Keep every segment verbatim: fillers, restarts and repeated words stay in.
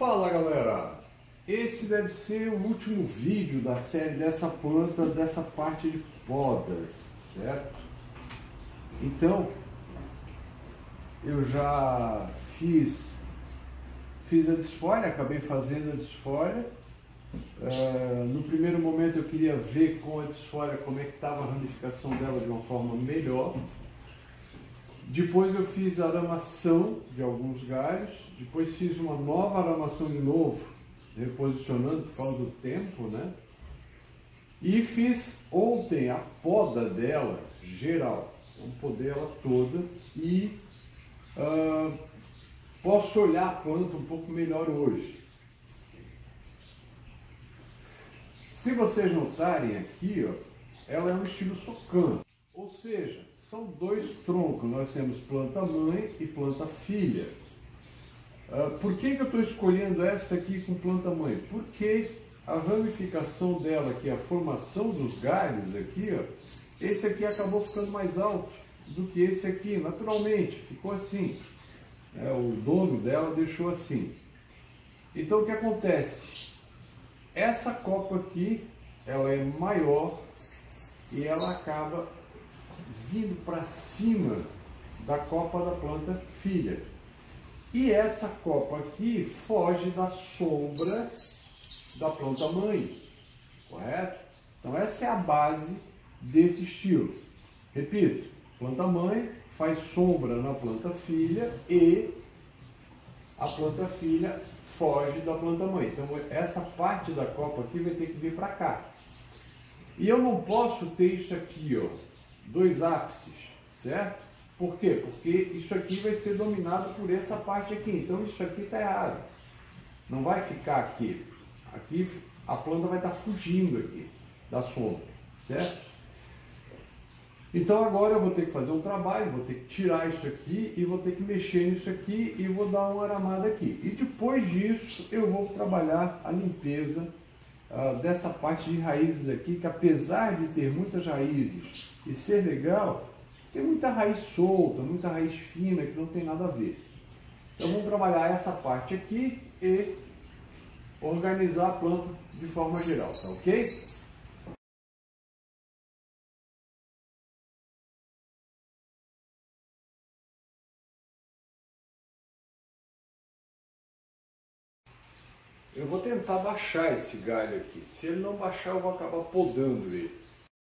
Fala galera, esse deve ser o último vídeo da série dessa planta, dessa parte de podas, certo? Então, eu já fiz, fiz a desfolha, acabei fazendo a desfolha. Uh, no primeiro momento eu queria ver com a desfolha como é que estava a ramificação dela de uma forma melhor. Depois eu fiz a aramação de alguns galhos, depois fiz uma nova aramação de novo, reposicionando por causa do tempo, né? E fiz ontem a poda dela, geral, vamos poder ela toda e uh, posso olhar a planta um pouco melhor hoje. Se vocês notarem aqui, ó, ela é um estilo Socan, ou seja, são dois troncos, nós temos planta mãe e planta filha. Uh, por que, que eu estou escolhendo essa aqui com planta mãe? Porque a ramificação dela, que é a formação dos galhos aqui, ó, esse aqui acabou ficando mais alto do que esse aqui, naturalmente, ficou assim. É, o dono dela deixou assim. Então o que acontece? Essa copa aqui, ela é maior e ela acaba vindo para cima da copa da planta filha. E essa copa aqui foge da sombra da planta mãe, correto? Então essa é a base desse estilo. Repito, planta mãe faz sombra na planta filha e a planta filha foge da planta mãe. Então essa parte da copa aqui vai ter que vir para cá. E eu não posso ter isso aqui, ó, dois ápices, certo? Por quê? Porque isso aqui vai ser dominado por essa parte aqui. Então isso aqui está errado. Não vai ficar aqui. Aqui a planta vai estar fugindo aqui da sombra, certo? Então agora eu vou ter que fazer um trabalho, vou ter que tirar isso aqui e vou ter que mexer nisso aqui e vou dar uma aramada aqui. E depois disso eu vou trabalhar a limpeza uh, dessa parte de raízes aqui, que apesar de ter muitas raízes e ser legal, tem muita raiz solta, muita raiz fina que não tem nada a ver. Então vamos trabalhar essa parte aqui e organizar a planta de forma geral, tá ok? Eu vou tentar baixar esse galho aqui. Se ele não baixar, eu vou acabar podando ele.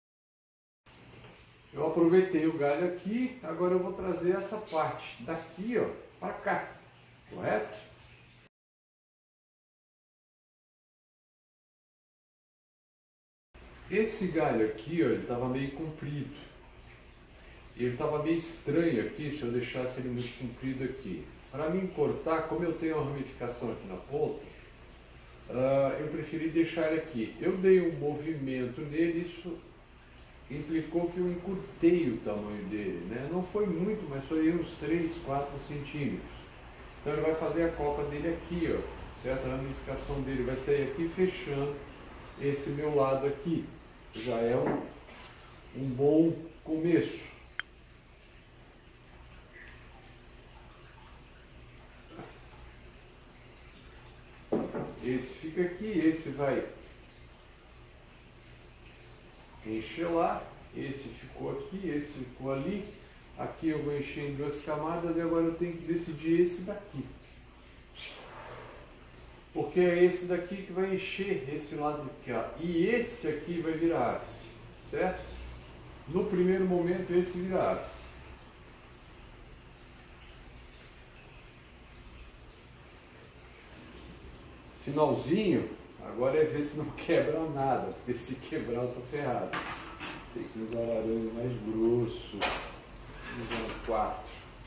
Eu aproveitei o galho aqui, agora eu vou trazer essa parte daqui, ó, para cá, correto? Esse galho aqui, ó, ele estava meio comprido. Ele estava meio estranho aqui se eu deixasse ele muito comprido aqui. Para mim cortar, como eu tenho uma ramificação aqui na ponta, uh, eu preferi deixar ele aqui. Eu dei um movimento nele, isso implicou que eu encurtei o tamanho dele, né? Não foi muito, mas foi uns três, quatro centímetros. Então ele vai fazer a copa dele aqui, ó, certo? A ramificação dele vai sair aqui fechando esse meu lado aqui. Já é um, um bom começo. Esse fica aqui, esse vai encher lá, esse ficou aqui, esse ficou ali, aqui eu vou encher em duas camadas e agora eu tenho que decidir esse daqui. Porque é esse daqui que vai encher esse lado aqui, ó, e esse aqui vai virar ápice, certo? No primeiro momento esse vira ápice. Finalzinho, agora é ver se não quebra nada, porque se quebrar eu tô ferrado. Tem que usar arame mais grosso, usando quatro.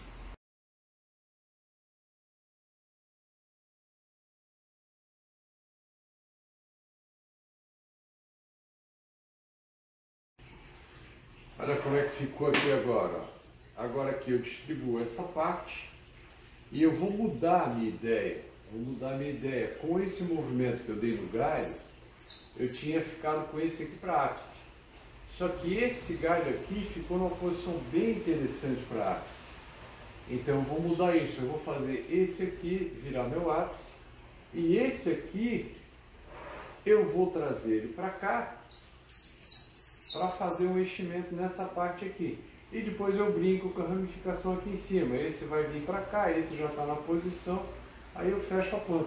Olha como é que ficou aqui agora. Agora aqui eu distribuo essa parte e eu vou mudar a minha ideia. Vou mudar a minha ideia. Com esse movimento que eu dei no galho, eu tinha ficado com esse aqui para ápice. Só que esse galho aqui ficou numa posição bem interessante para ápice. Então eu vou mudar isso. Eu vou fazer esse aqui virar meu ápice E esse aqui, eu vou trazer ele para cá, para fazer um enchimento nessa parte aqui. E depois eu brinco com a ramificação aqui em cima. Esse vai vir para cá, esse já está na posição, aí eu fecho a planta.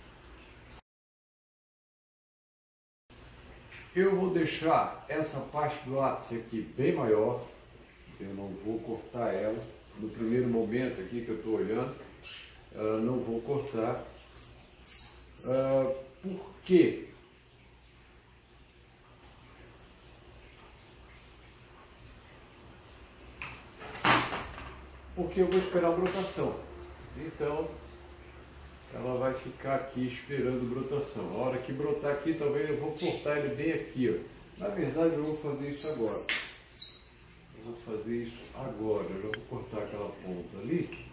Eu vou deixar essa parte do ápice aqui bem maior. Eu não vou cortar ela. No primeiro momento aqui que eu estou olhando, uh, não vou cortar. Uh, por quê? Porque eu vou esperar a brotação. Então, ela vai ficar aqui esperando brotação. A hora que brotar aqui, talvez eu vou cortar ele bem aqui, ó. Na verdade, eu vou fazer isso agora. Eu vou fazer isso agora. Eu já vou cortar aquela ponta ali.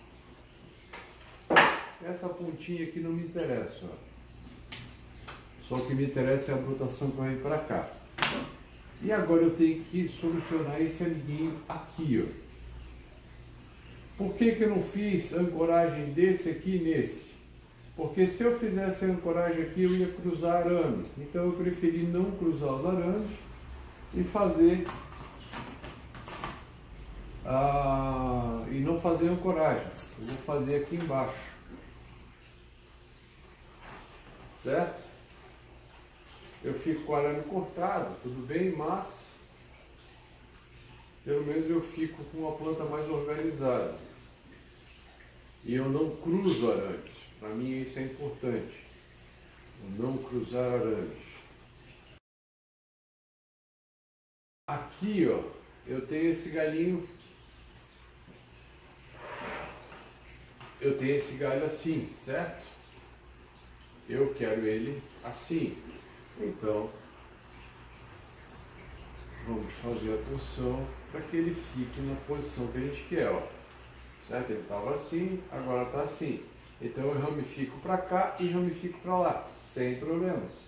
Essa pontinha aqui não me interessa, ó. Só o que me interessa é a brotação que vai vir para cá. E agora eu tenho que solucionar esse amiguinho aqui, ó. Por que que eu não fiz ancoragem desse aqui nesse? Porque se eu fizesse a ancoragem aqui, eu ia cruzar arame. Então eu preferi não cruzar os arames e fazer ah, e não fazer ancoragem. Eu vou fazer aqui embaixo. Certo? Eu fico com o arame cortado, tudo bem, mas pelo menos eu fico com uma planta mais organizada. E eu não cruzo arames. Para mim isso é importante. Não cruzar arames. Aqui, ó, eu tenho esse galinho. Eu tenho esse galho assim, certo? Eu quero ele assim. Então, vamos fazer a torção para que ele fique na posição que a gente quer, ó. Certo? Ele estava assim, agora está assim. Então eu ramifico para cá e ramifico para lá, sem problemas.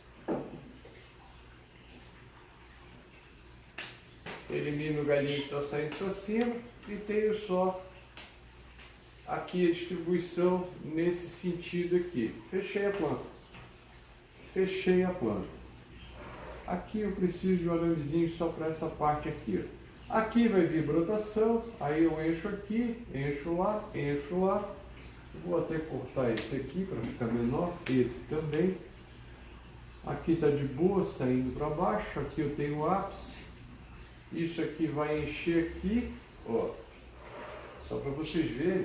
Elimino o galinho que está saindo para cima e tenho só aqui a distribuição nesse sentido aqui. Fechei a planta. Fechei a planta. Aqui eu preciso de um aramezinho só para essa parte aqui, ó. Aqui vai vir brotação, aí eu encho aqui, encho lá, encho lá. Vou até cortar esse aqui para ficar menor, esse também. Aqui está de boa, saindo para baixo, aqui eu tenho o ápice. Isso aqui vai encher aqui, ó, só para vocês verem.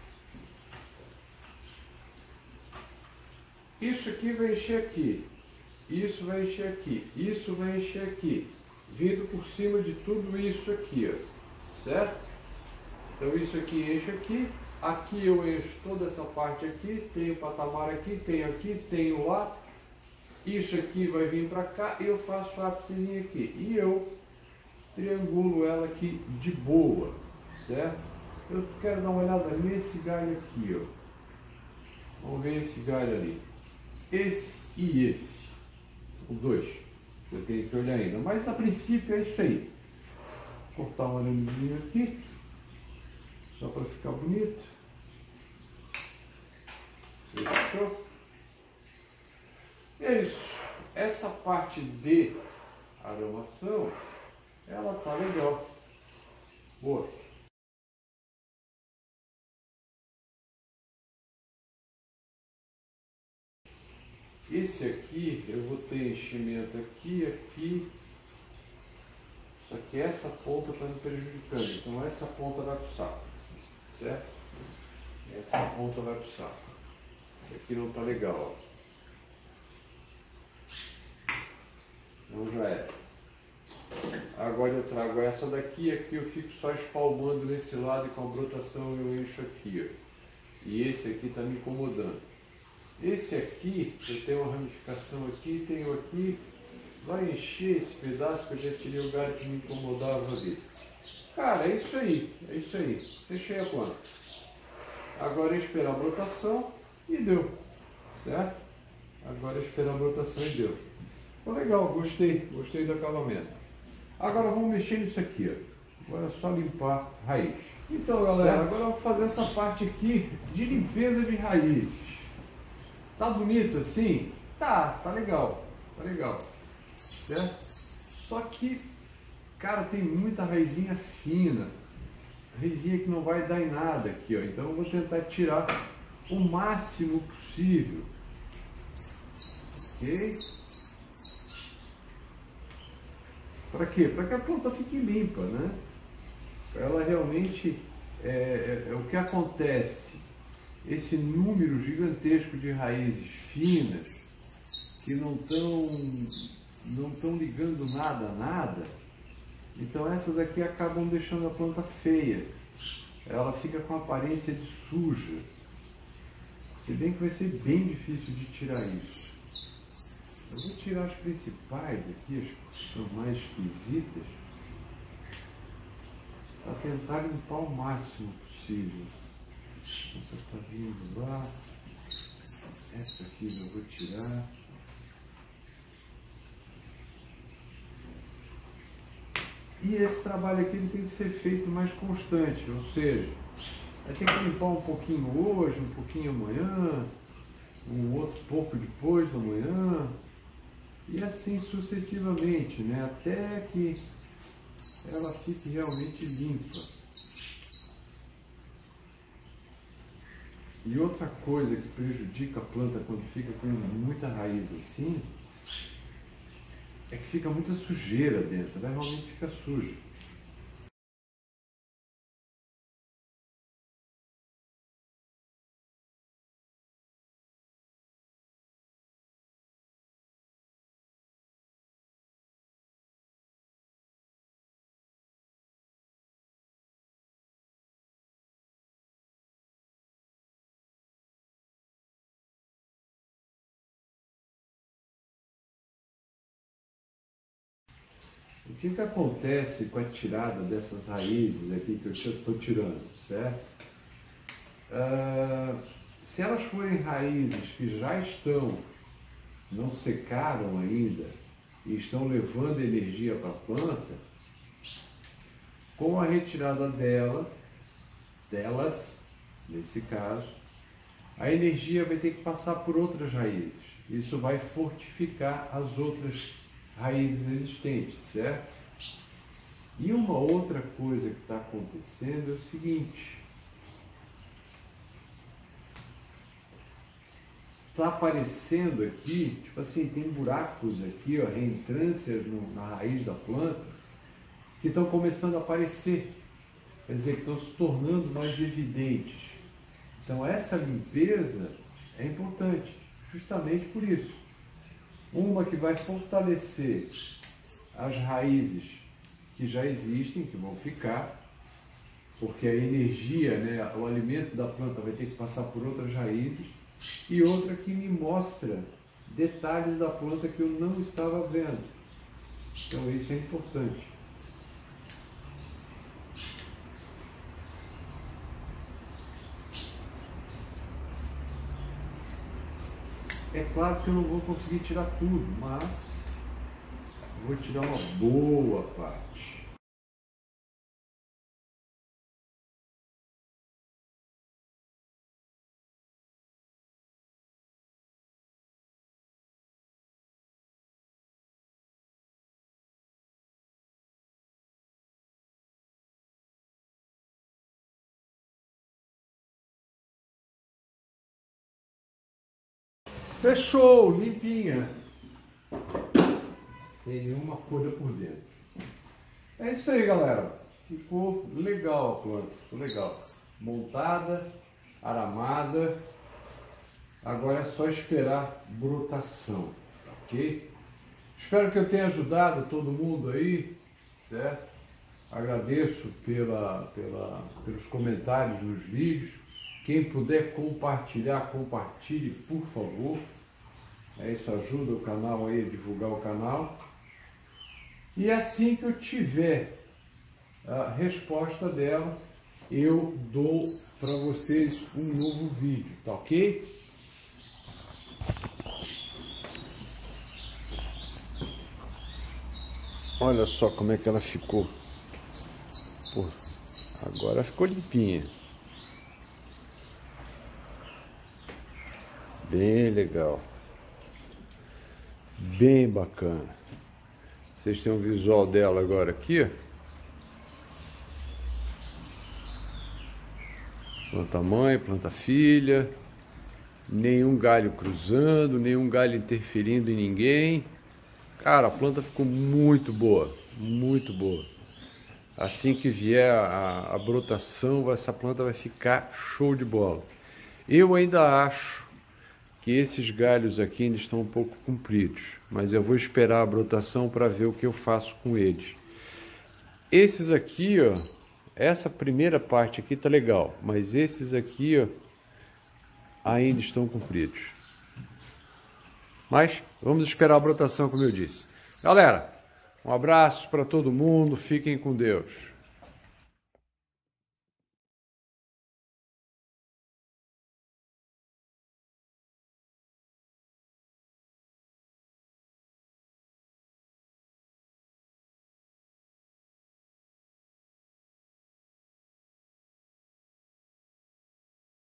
Isso aqui vai encher aqui, isso vai encher aqui, isso vai encher aqui. Vindo por cima de tudo isso aqui, ó, certo? Então isso aqui enche aqui, aqui eu encho toda essa parte aqui, tenho patamar aqui, tenho aqui, tenho lá, isso aqui vai vir para cá e eu faço o ápicezinho aqui. E eu triangulo ela aqui de boa, certo? Eu quero dar uma olhada nesse galho aqui, ó. Vamos ver esse galho ali. Esse e esse, os dois. Eu tenho que olhar ainda, mas a princípio é isso aí. Vou cortar um aramezinho aqui, só para ficar bonito. Fechou? É isso. Essa parte de aramação, ela tá legal. Boa. Esse aqui, eu vou ter enchimento aqui, aqui. Só que essa ponta está me prejudicando. Então essa ponta vai para o saco. Certo? Essa ponta vai para o saco. Isso aqui não está legal, ó. Então já é. Agora eu trago essa daqui, aqui eu fico só espalmando nesse lado e com a brotação eu encho aqui, ó. E esse aqui está me incomodando. Esse aqui, eu tenho uma ramificação aqui, tenho aqui, vai encher esse pedaço que eu já tirei o galho que me incomodava ali. Cara, é isso aí, é isso aí. Fechei a planta. Agora é esperar a brotação e deu, certo? Agora é esperar a brotação e deu. Ficou legal, gostei, gostei do acabamento. Agora vamos mexer nisso aqui, ó. Agora é só limpar a raiz. Então, galera, certo? Agora eu vou fazer essa parte aqui de limpeza de raízes. Tá bonito assim? Tá, tá legal, tá legal, certo? Só que, cara, tem muita raizinha fina, raizinha que não vai dar em nada aqui, ó. Então eu vou tentar tirar o máximo possível, ok? Para quê? Para que a planta fique limpa, né? Para ela realmente, é, é, é o que acontece. Esse número gigantesco de raízes finas que não estão não estão ligando nada a nada, então essas aqui acabam deixando a planta feia. Ela fica com aparência de suja. Se bem que vai ser bem difícil de tirar isso. Eu vou tirar as principais aqui, as que são mais esquisitas, para tentar limpar o máximo possível. Essa está vindo lá, essa aqui eu vou tirar. E esse trabalho aqui ele tem que ser feito mais constante, ou seja, vai ter que limpar um pouquinho hoje, um pouquinho amanhã, um outro pouco depois da manhã, e assim sucessivamente, né? Até que ela fique realmente limpa. E outra coisa que prejudica a planta quando fica com muita raiz assim, é que fica muita sujeira dentro, ela realmente fica suja. O que que acontece com a tirada dessas raízes aqui que eu estou tirando, certo? Ah, se elas forem raízes que já estão, não secaram ainda e estão levando energia para a planta, com a retirada dela, delas, nesse caso, a energia vai ter que passar por outras raízes. Isso vai fortificar as outras raízes existentes, certo? E uma outra coisa que está acontecendo é o seguinte: está aparecendo aqui, tipo assim, tem buracos aqui, ó, reentrâncias no, na raiz da planta, que estão começando a aparecer, quer dizer, que estão se tornando mais evidentes. Então essa limpeza é importante, justamente por isso. Uma que vai fortalecer as raízes que já existem, que vão ficar, porque a energia, né, o alimento da planta vai ter que passar por outras raízes, e outra que me mostra detalhes da planta que eu não estava vendo. Então isso é importante. É claro que eu não vou conseguir tirar tudo, mas vou tirar uma boa parte. Fechou, limpinha. Sem nenhuma folha por dentro. É isso aí, galera. Ficou legal a planta, ficou legal. Montada, aramada. Agora é só esperar brotação, ok? Espero que eu tenha ajudado todo mundo aí, certo? Agradeço pela, pela, pelos comentários nos vídeos. Quem puder compartilhar, compartilhe, por favor. É, isso ajuda o canal aí a divulgar o canal. E assim que eu tiver a resposta dela, eu dou para vocês um novo vídeo, tá ok? Olha só como é que ela ficou. Pô, agora ficou limpinha. Bem legal. Bem bacana. Vocês têm um visual dela agora aqui, ó. Planta mãe, planta filha. Nenhum galho cruzando, nenhum galho interferindo em ninguém. Cara, a planta ficou muito boa, muito boa. Assim que vier a, a brotação, essa planta vai ficar show de bola. Eu ainda acho que esses galhos aqui ainda estão um pouco compridos, mas eu vou esperar a brotação para ver o que eu faço com eles. Esses aqui, ó, essa primeira parte aqui tá legal, mas esses aqui, ó, ainda estão compridos. Mas vamos esperar a brotação, como eu disse. Galera, um abraço para todo mundo, fiquem com Deus.